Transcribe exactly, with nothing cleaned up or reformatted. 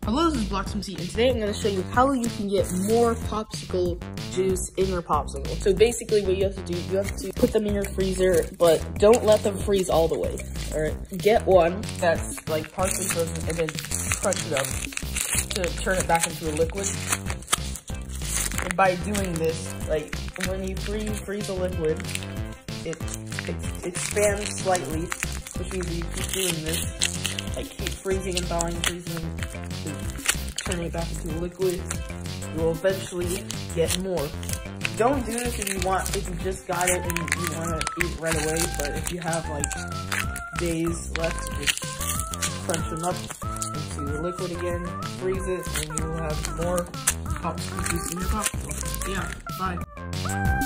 Hello, this is BloxMC, and today I'm going to show you how you can get more popsicle juice in your popsicle. So basically what you have to do, you have to put them in your freezer, but don't let them freeze all the way. Alright, get one that's like partially frozen and then crunch it up to turn it back into a liquid. And by doing this, like when you freeze, freeze a liquid, it, it expands slightly, which means you keep doing this, like keep freezing and thawing, freezing, turning it back into a liquid, you will eventually get more. Don't do this if you want, if you just got it and you want to eat right away, but if you have like days left, just crunch them up into a liquid again, freeze it, and you will have more popsicle juice in your popsicle. Yeah, bye.